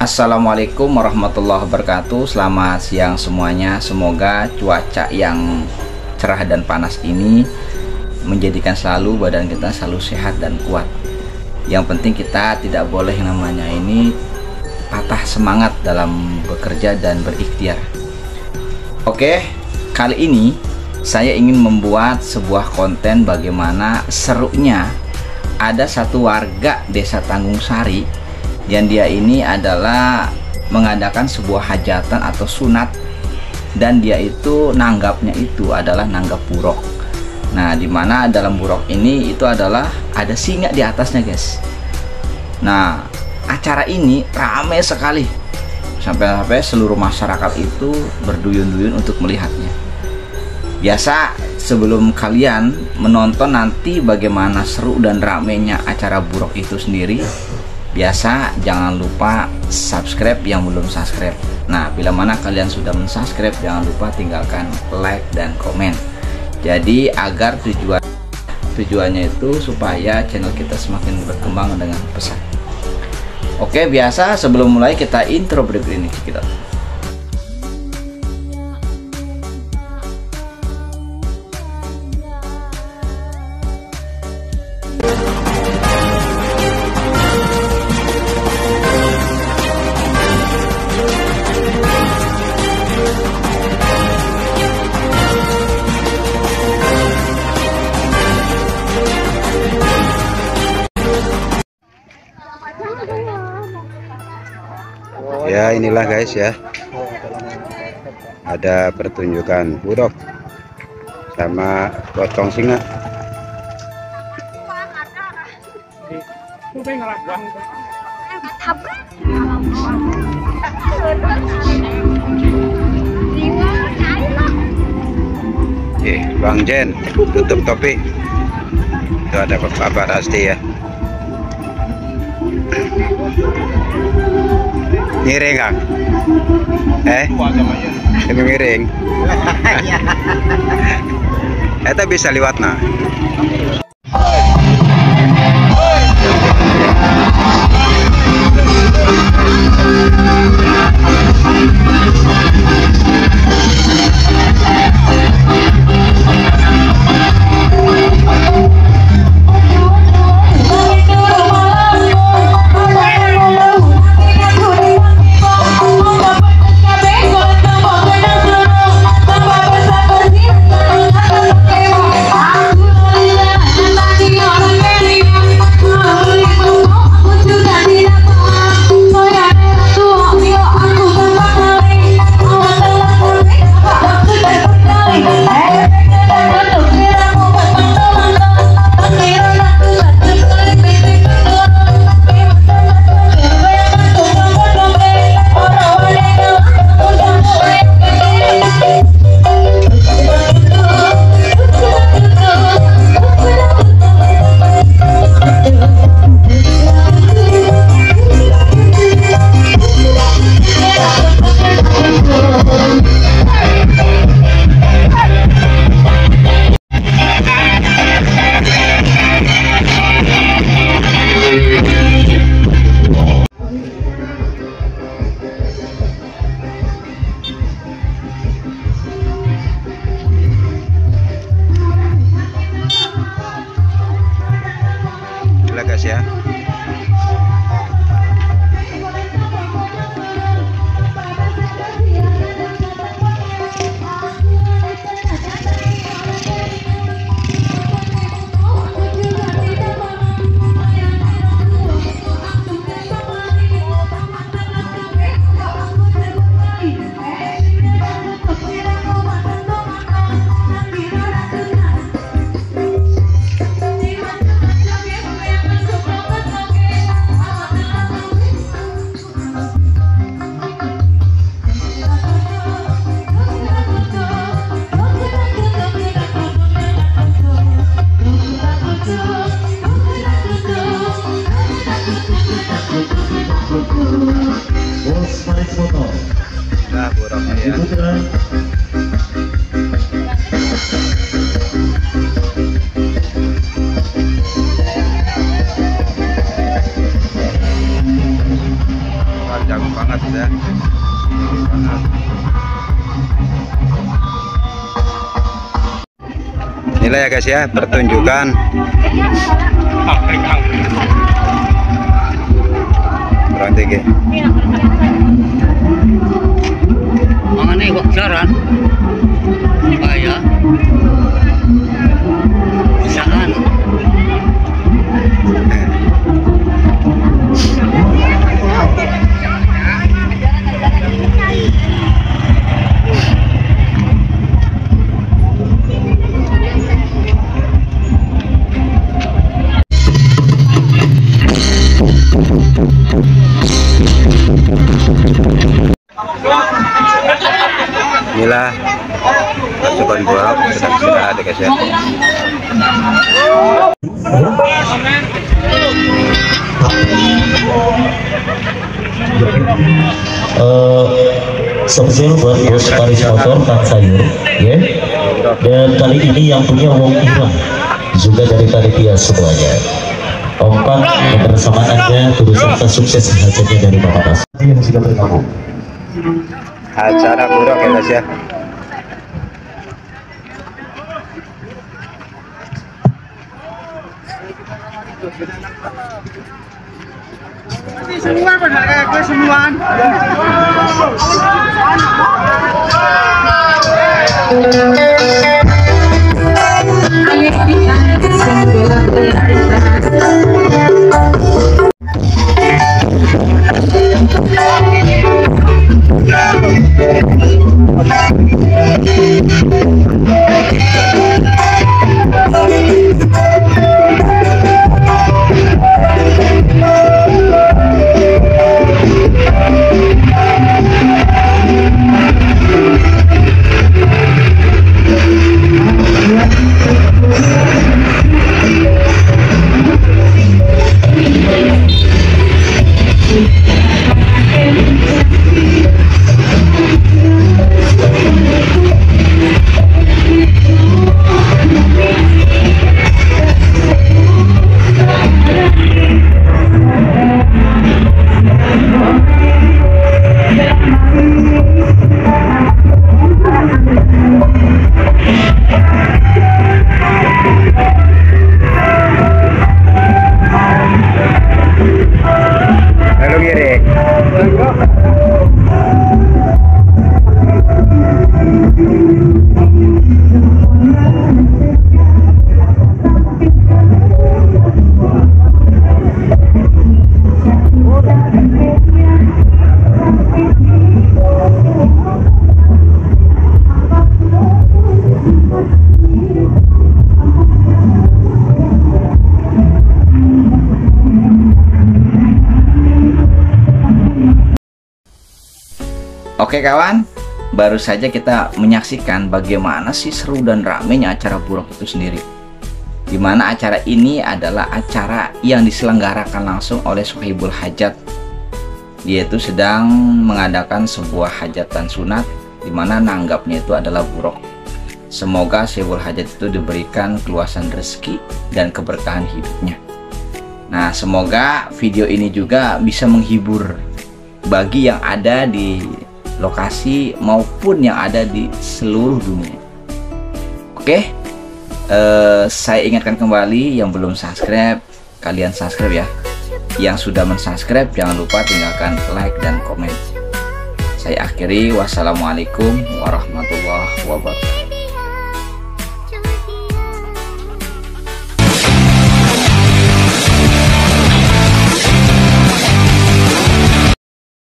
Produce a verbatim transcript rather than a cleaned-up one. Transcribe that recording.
Assalamualaikum warahmatullahi wabarakatuh. Selamat siang semuanya. Semoga cuaca yang cerah dan panas ini menjadikan selalu badan kita selalu sehat dan kuat. Yang penting kita tidak boleh namanya ini patah semangat dalam bekerja dan berikhtiar. Oke, kali ini saya ingin membuat sebuah konten bagaimana serunya ada satu warga desa Tanggung Sari yang dia ini adalah mengadakan sebuah hajatan atau sunat, dan dia itu nanggapnya itu adalah nanggap burok. Nah, dimana dalam burok ini itu adalah ada singa di atasnya, guys. Nah, acara ini ramai sekali sampai-sampai seluruh masyarakat itu berduyun-duyun untuk melihatnya. Biasa sebelum kalian menonton nanti bagaimana seru dan ramainya acara burok itu sendiri, biasa jangan lupa subscribe yang belum subscribe. Nah, bila mana kalian sudah mensubscribe, jangan lupa tinggalkan like dan komen. Jadi agar tujuan tujuannya itu supaya channel kita semakin berkembang dengan pesat. Oke, biasa sebelum mulai kita intro berikut ini kita. Ya, inilah guys ya, ada pertunjukan buruk sama potong singa. Oke, Bang Jen tutup topi. Itu ada Bapak Rasti ya. Miring Kang? Eh? Ini miring. Eta bisa liwat nah. Guys ya, nah buruknya ya. bagus banget ya. Bagus banget. Inilah ya guys ya, pertunjukan kurang tinggi. Mana nih kok jalan? Oh ya, misalkan inilah pasukan buruk sedang istirahat ya guys ya. Uh, spesial buat bos Paris Motor Kang Sayur ya. Dan kali ini yang punya Wong Irang juga dari panitia semuanya. Kompak kebersamaannya terus serta sukses hasilnya dari Bapak Kas yang sudah bergabung. Acara buruk ya guys ya. semua benar kayak gue semua. Lalu kiri. Oke kawan, baru saja kita menyaksikan bagaimana sih seru dan ramenya acara buruk itu sendiri. Dimana acara ini adalah acara yang diselenggarakan langsung oleh Sohibul Hajat. Dia itu sedang mengadakan sebuah hajatan sunat, dimana nanggapnya itu adalah buruk. Semoga Sohibul Hajat itu diberikan keluasan rezeki dan keberkahan hidupnya. Nah, semoga video ini juga bisa menghibur bagi yang ada di lokasi maupun yang ada di seluruh dunia. Oke, eh, saya ingatkan kembali yang belum subscribe, kalian subscribe ya. Yang sudah mensubscribe jangan lupa tinggalkan like dan komen. Saya akhiri, wassalamualaikum warahmatullahi wabarakatuh.